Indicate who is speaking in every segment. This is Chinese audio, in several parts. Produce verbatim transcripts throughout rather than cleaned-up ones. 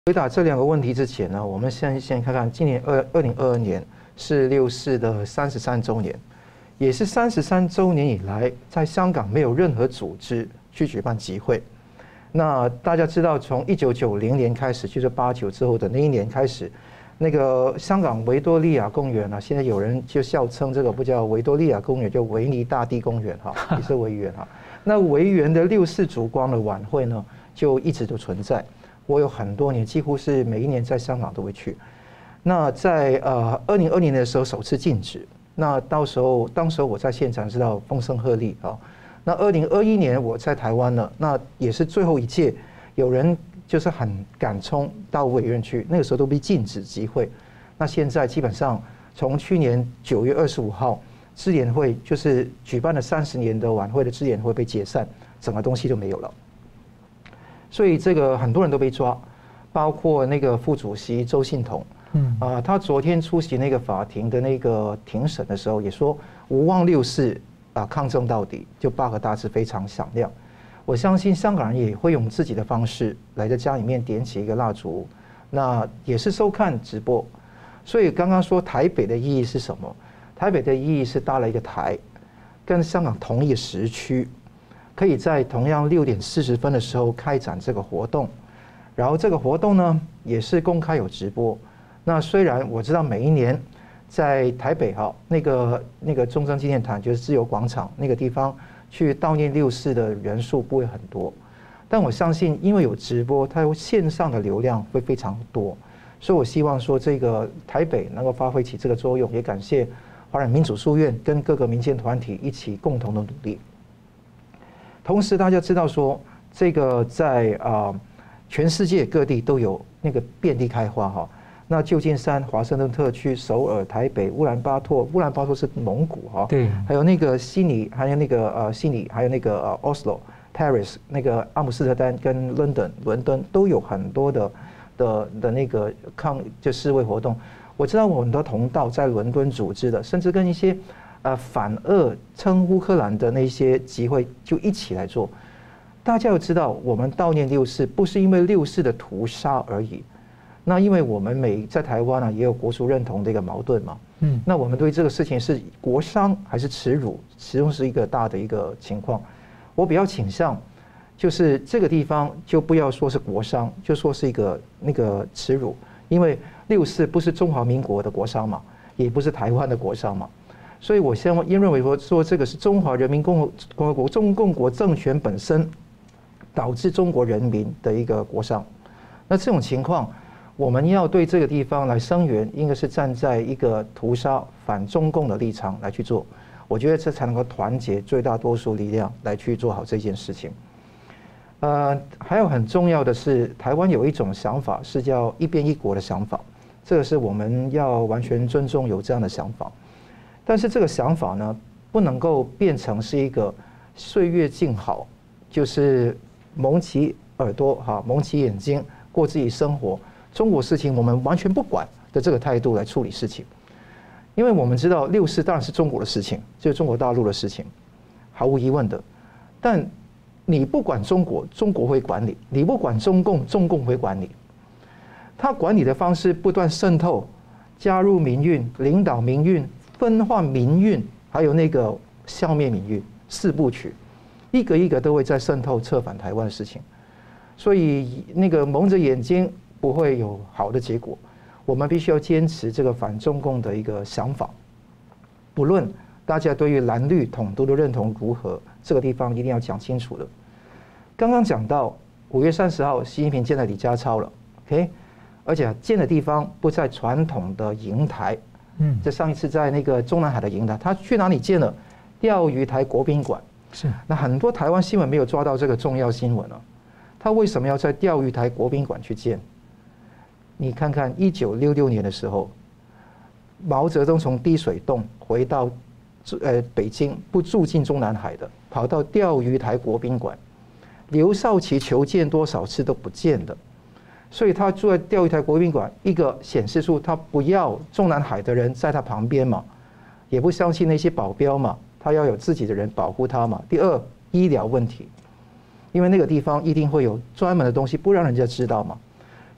Speaker 1: 回答这两个问题之前呢，我们先先看看今年二二零二二年是六四的三十三周年，也是三十三周年以来，在香港没有任何组织去举办集会。那大家知道，从一九九零年开始，就是八九之后的那一年开始，那个香港维多利亚公园啊，现在有人就笑称这个不叫维多利亚公园，叫维尼大帝公园哈，也是维园哈。那维园的六四烛光的晚会呢，就一直都存在。我有很多年，几乎是每一年在香港都会去。那在呃二零二零年的时候首次禁止，那到时候当时候我在现场知道风声鹤唳啊。那二零二一年我在台湾了，那也是最后一届，有人就是很敢冲到委员去，那个时候都被禁止集会。那现在基本上从去年九月二十五号支联会就是举办了三十年的晚会的支联会被解散，整个东西就没有了。所以这个很多人都被抓，包括那个副主席周信彤，嗯啊，他昨天出席那个法庭的那个庭审的时候，也说无望六四啊，抗争到底，就八个大字非常响亮。我相信香港人也会用自己的方式来在家里面点起一个蜡烛，那也是收看直播。所以刚刚说台北的意义是什么？台北的意义是搭了一个台，跟香港同一个时区。可以在同样六点四十分的时候开展这个活动，然后这个活动呢也是公开有直播。那虽然我知道每一年在台北哈那个那个中正纪念堂就是自由广场那个地方去悼念六四的人数不会很多，但我相信因为有直播，它有线上的流量会非常多，所以我希望说这个台北能够发挥起这个作用，也感谢华人民主书院跟各个民间团体一起共同的努力。同时，大家知道说，这个在啊、呃、全世界各地都有那个遍地开花哈。那旧金山、华盛顿特区、首尔、台北、乌兰巴托，乌兰巴托是蒙古哈，对，还有那个悉尼，还有那个呃悉尼，还有那个呃 Oslo、Paris， 那个阿姆斯特丹跟伦敦，伦敦都有很多的的的那个抗就示威活动。我知道我很多同道在伦敦组织的，甚至跟一些。呃，反俄称乌克兰的那些集会就一起来做。大家要知道，我们悼念六四不是因为六四的屠杀而已。那因为我们每在台湾呢也有国族认同的一个矛盾嘛。嗯。那我们对这个事情是国殇还是耻辱，始终是一个大的一个情况。我比较倾向，就是这个地方就不要说是国殇，就说是一个那个耻辱，因为六四不是中华民国的国殇嘛，也不是台湾的国殇嘛。所以我先因认为说说这个是中华人民共和共和国中共国政权本身导致中国人民的一个国殇。那这种情况，我们要对这个地方来声援，应该是站在一个屠杀反中共的立场来去做。我觉得这才能够团结最大多数力量来去做好这件事情。呃，还有很重要的是，台湾有一种想法是叫一边一国的想法，这个是我们要完全尊重有这样的想法。但是这个想法呢，不能够变成是一个岁月静好，就是蒙起耳朵哈，蒙起眼睛过自己生活，中国事情我们完全不管的这个态度来处理事情。因为我们知道六四当然是中国的事情，就是中国大陆的事情，毫无疑问的。但你不管中国，中国会管你；你不管中共，中共会管你。他管理的方式不断渗透，加入民运，领导民运。分化民运，还有那个消灭民运四部曲，一个一个都会在渗透策反台湾的事情，所以那个蒙着眼睛不会有好的结果。我们必须要坚持这个反中共的一个想法，不论大家对于蓝绿统独的认同如何，这个地方一定要讲清楚的。刚刚讲到五月三十号，习近平见了李家超了 ，OK， 而且见的地方不在传统的瀛台。嗯，这上一次在那个中南海的瀛台，他去哪里见了？钓鱼台国宾馆。是，那很多台湾新闻没有抓到这个重要新闻啊。他为什么要在钓鱼台国宾馆去见？你看看一九六六年的时候，毛泽东从滴水洞回到呃北京，不住进中南海的，跑到钓鱼台国宾馆，刘少奇求见多少次都不见的。所以他住在钓鱼台国宾馆，一个显示出他不要中南海的人在他旁边嘛，也不相信那些保镖嘛，他要有自己的人保护他嘛。第二，医疗问题，因为那个地方一定会有专门的东西不让人家知道嘛，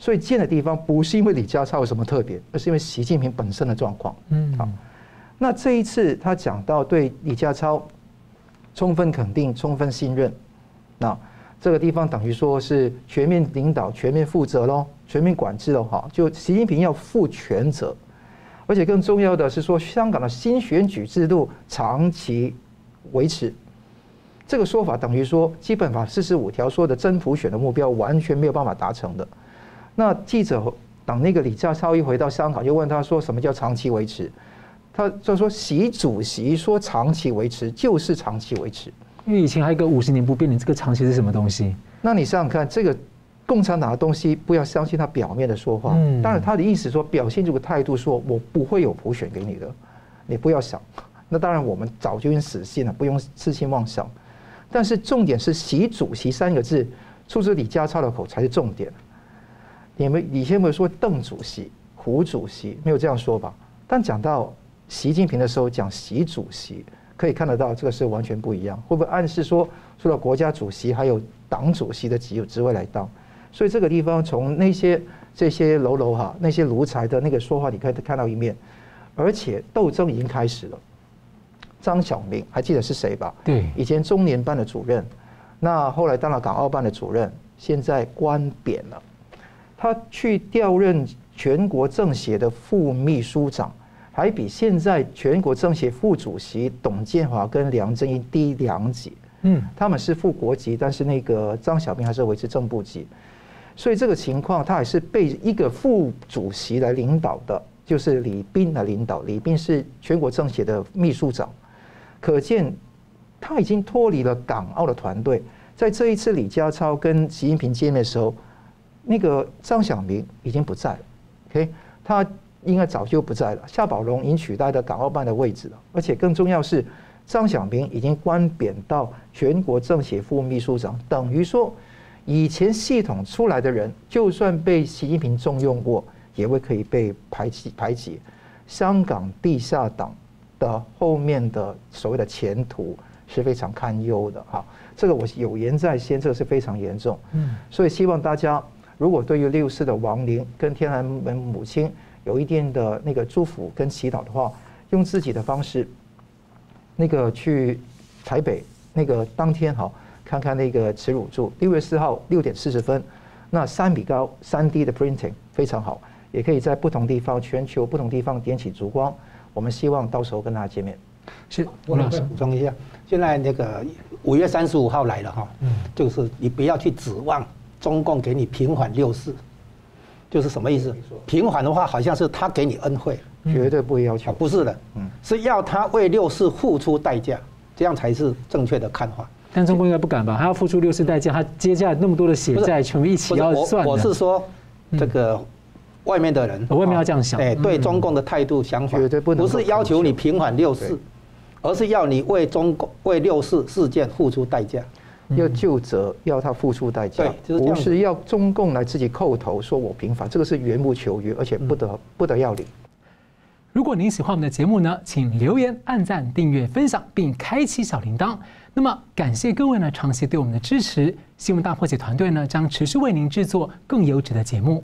Speaker 1: 所以建的地方不是因为李家超有什么特别，而是因为习近平本身的状况。嗯，好，那这一次他讲到对李家超充分肯定、充分信任，那这个地方等于说是全面领导、全面负责咯，全面管制咯，哈，就习近平要负全责，而且更重要的是说，香港的新选举制度长期维持。这个说法等于说，基本法四十五条说的真普选的目标完全没有办法达成的。那记者等那个李家超一回到香港，就问他说：“什么叫长期维持？”他就说：“习主席说长期维持就是长期维持。”
Speaker 2: 因为以前还有一个五十年不变，你这个长期是什么东西？
Speaker 1: 那你想想看，这个共产党的东西，不要相信他表面的说话。嗯，当然他的意思说表现这个态度，说我不会有普选给你的，你不要想。那当然我们早就已经死心了，不用痴心妄想。但是重点是“习主席”三个字出自李家超的口才是重点。你们以前没有说邓主席、胡主席，没有这样说吧？但讲到习近平的时候，讲习主席，可以看得到这个是完全不一样。会不会暗示说，除了国家主席，还有党主席的职职位来当？所以这个地方从那些这些喽喽哈那些奴才的那个说话，你可以看到一面，而且斗争已经开始了。张晓明还记得是谁吧？
Speaker 2: 对，
Speaker 1: 以前中联办的主任，那后来当了港澳办的主任，现在官贬了。他去调任全国政协的副秘书长，还比现在全国政协副主席董建华跟梁振英低两级。嗯，他们是副国级，但是那个张晓明还是维持正部级。所以这个情况，他还是被一个副主席来领导的，就是李斌来领导。李斌是全国政协的秘书长。可见，他已经脱离了港澳的团队。在这一次李家超跟习近平见面的时候，那个张晓明已经不在了 ，OK， 他应该早就不在了。夏宝龙已经取代了港澳办的位置了，而且更重要是，张晓明已经官贬到全国政协副秘书长，等于说，以前系统出来的人，就算被习近平重用过，也会可以被排挤排挤。香港地下党的后面的所谓的前途是非常堪忧的哈，这个我有言在先，这个是非常严重。嗯，所以希望大家如果对于六四的亡灵跟天安门母亲有一定的那个祝福跟祈祷的话，用自己的方式，那个去台北那个当天哈，看看那个耻辱柱，六月四号六点四十分，那三米高三 D 的 printing 非常好，也可以在不同地方全球不同地方点起烛光。我们希望到时候跟大家见面。
Speaker 2: 是，
Speaker 3: 我补充一下，现在那个五月三十五号来了哈，嗯，就是你不要去指望中共给你平反六四，就是什么意思？平反的话，好像是他给你恩惠，
Speaker 1: 绝对不会要求，
Speaker 3: 不是的，嗯，是要他为六四付出代价，这样才是正确的看法。
Speaker 2: 但中共应该不敢吧？他要付出六四代价，他接下来那么多的血债，全部一起要算的。
Speaker 3: 我是说这个。外面的人，
Speaker 2: 外面要这样想，
Speaker 3: 哎，对中共的态度想法，不是要求你平反六四，而是要你为中共为六四事件付出代价，
Speaker 1: 要究责，要他付出代价，不是要中共来自己叩头说我平反，这个是缘木求鱼，而且不得不得要领。
Speaker 2: 如果您喜欢我们的节目呢，请留言、按赞、订阅、分享，并开启小铃铛。那么，感谢各位呢长期对我们的支持。新闻大破解团队呢将持续为您制作更优质的节目。